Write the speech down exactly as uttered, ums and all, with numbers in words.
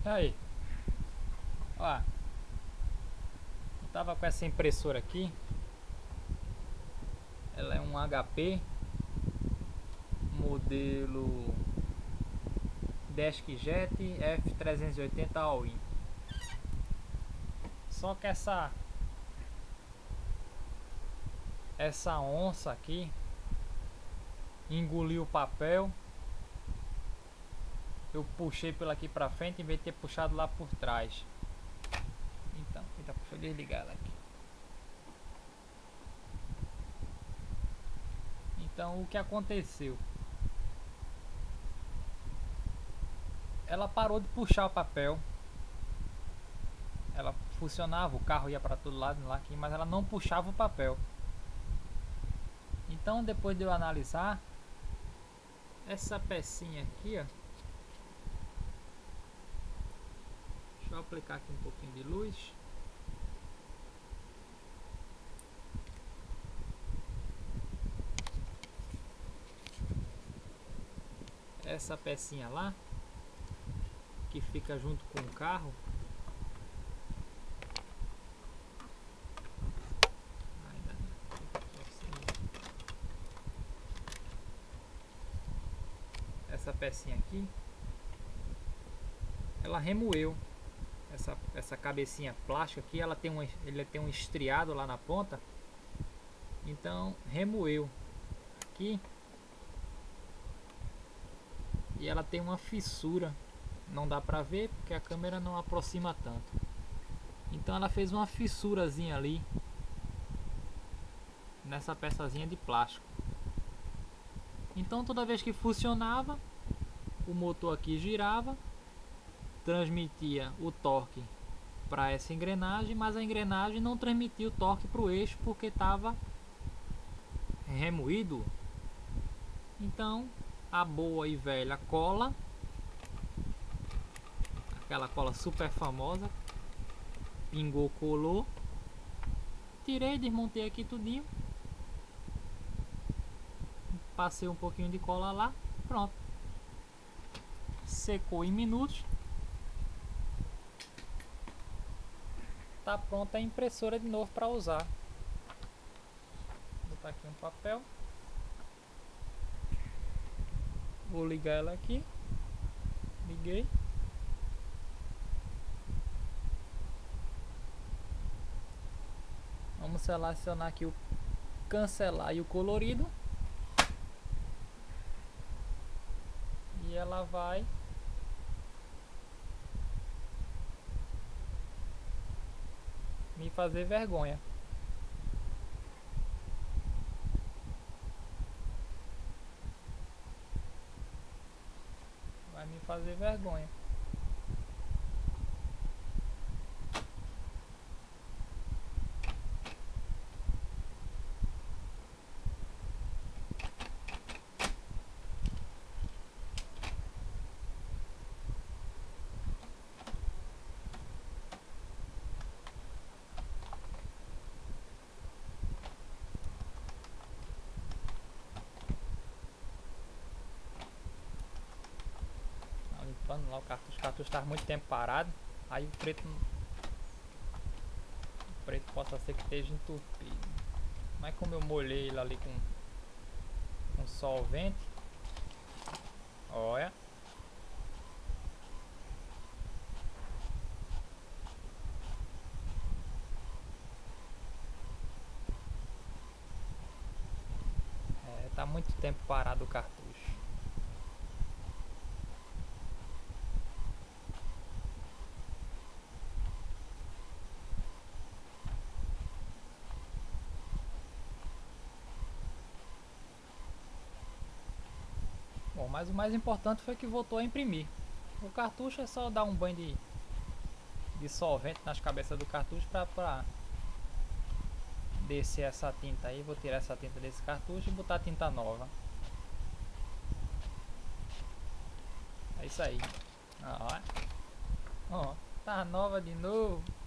Aí, ó, eu tava com essa impressora aqui. Ela é um H P modelo DeskJet F trezentos e oitenta All-in. Só que essa essa onça aqui engoliu o papel. Eu puxei pela aqui pra frente em vez de ter puxado lá por trás. Então, eita, deixa eu desligar ela aqui. Então, o que aconteceu? Ela parou de puxar o papel. Ela funcionava, o carro ia para todo lado lá aqui, mas ela não puxava o papel. Então, depois de eu analisar essa pecinha aqui, ó, deixa eu aplicar aqui um pouquinho de luz. Essa pecinha lá, que fica junto com o carro, essa pecinha aqui, ela remoeu. Essa, essa cabecinha plástica aqui, ela tem um, ele tem um estriado lá na ponta. Então remoeu aqui. E ela tem uma fissura. Não dá pra ver porque a câmera não aproxima tanto. Então ela fez uma fissurazinha ali nessa peçazinha de plástico. Então toda vez que funcionava, o motor aqui girava, transmitia o torque para essa engrenagem, mas a engrenagem não transmitia o torque para o eixo porque estava remoído. Então a boa e velha cola, aquela cola super famosa, pingou, colou, tirei, desmontei aqui tudinho, passei um pouquinho de cola lá, pronto, secou em minutos. Tá pronta a impressora de novo para usar. Vou botar aqui um papel. Vou ligar ela aqui. Liguei. Vamos selecionar aqui o cancelar e o colorido. E ela vai me fazer vergonha. Vai me fazer vergonha. Limpando lá o cartucho. O cartucho estava muito tempo parado. Aí o preto o preto possa ser que esteja entupido. Mas como eu molhei ele ali com, com solvente, olha, é, tá muito tempo parado o cartucho. Bom, mas o mais importante foi que voltou a imprimir. O cartucho é só dar um banho de, de solvente nas cabeças do cartucho para descer essa tinta aí. Vou tirar essa tinta desse cartucho e botar tinta nova. É isso aí. Ó, ó, tá nova de novo.